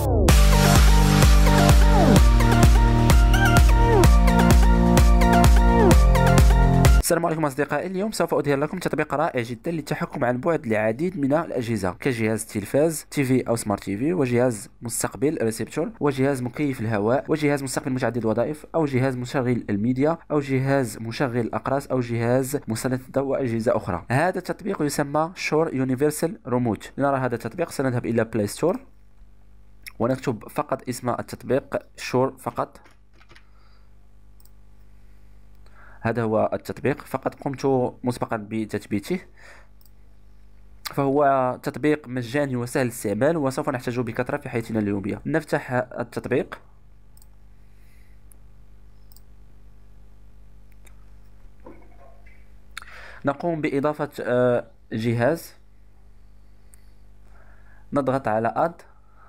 السلام عليكم أصدقائي. اليوم سوف أظهر لكم تطبيق رائع جدا للتحكم عن بعد لعديد من الأجهزة كجهاز تلفاز تيفي أو سمارت تيفي، وجهاز مستقبل ريسبتور، وجهاز مكيف الهواء، وجهاز مستقبل متعدد الوظائف، أو جهاز مشغل الميديا، أو جهاز مشغل الأقراص، أو جهاز مسلط الضوء، وأجهزة أخرى. هذا التطبيق يسمى شور يونيفرسال ريموت. لنرى هذا التطبيق سنذهب إلى بلاي ستور ونكتب فقط اسم التطبيق شور فقط. هذا هو التطبيق، فقط قمت مسبقا بتثبيته، فهو تطبيق مجاني وسهل الاستعمال وسوف نحتاجه بكثرة في حياتنا اليومية. نفتح التطبيق، نقوم بإضافة جهاز، نضغط على Add،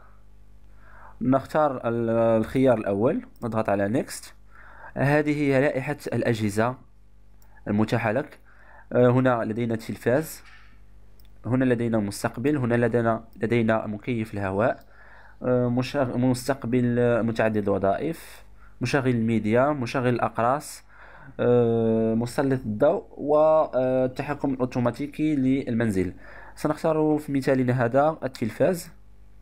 نختار الخيار الأول، نضغط على Next. هذه هي لائحة الأجهزة المتاحة لك. هنا لدينا تلفاز، هنا لدينا مستقبل، هنا لدينا مكيف الهواء، مستقبل متعدد الوظائف، مشغل الميديا، مشغل الأقراص، مسلط الضوء، والتحكم الأوتوماتيكي للمنزل. سنختار في مثالنا هذا التلفاز،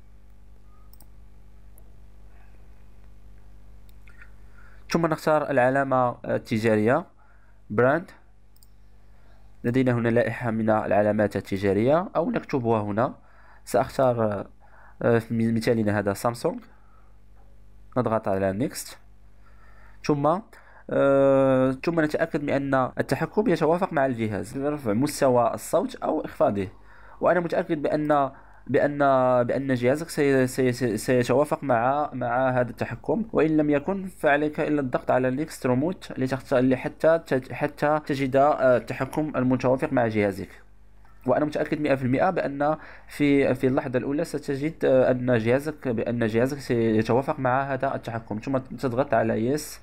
ثم نختار العلامة التجارية براند. لدينا هنا لائحة من العلامات التجارية أو نكتبها هنا. سأختار في مثالنا هذا سامسونج، نضغط على نيكست، ثم نتأكد من أن التحكم يتوافق مع الجهاز برفع مستوى الصوت أو إخفاضه. وأنا متأكد بأن جهازك سيتوافق مع هذا التحكم، وإن لم يكن فعليك إلا الضغط على نيكست ريموت حتى تجد التحكم المتوافق مع جهازك. وأنا متأكد 100% بأن في اللحظة الأولى ستجد بأن جهازك سيتوافق مع هذا التحكم. ثم تضغط على يس،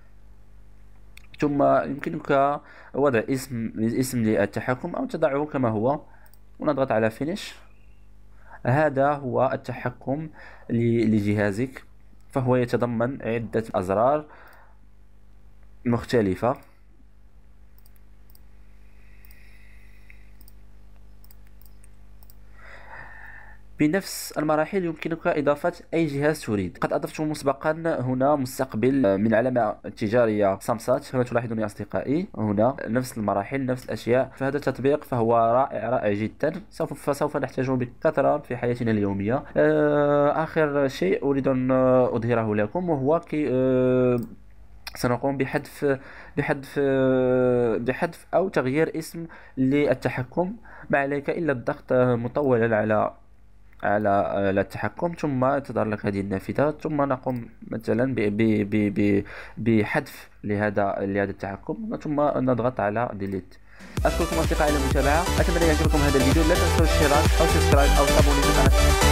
ثم يمكنك وضع اسم للتحكم أو تضعه كما هو، ونضغط على فينيش. هذا هو التحكم لجهازك، فهو يتضمن عدة أزرار مختلفة. بنفس المراحل يمكنك إضافة أي جهاز تريد. قد أضفت مسبقا هنا مستقبل من علامة تجارية سامسات، هنا تلاحظون يا أصدقائي هنا نفس المراحل نفس الأشياء. فهذا التطبيق فهو رائع جدا، سوف نحتاجه بكثرة في حياتنا اليومية. آخر شيء أريد أن أظهره لكم وهو سنقوم بحذف أو تغيير اسم للتحكم. ما عليك إلا الضغط مطولا على التحكم، ثم تظهر لك هذه النافذة، ثم نقوم مثلا بحذف لهذا التحكم، ثم نضغط على ديليت. أشكركم أصدقائي على المتابعة، أتمنى يعجبكم هذا الفيديو. لا تنسوا الاشتراك أو سبسكرايب أو تابوني في القناة.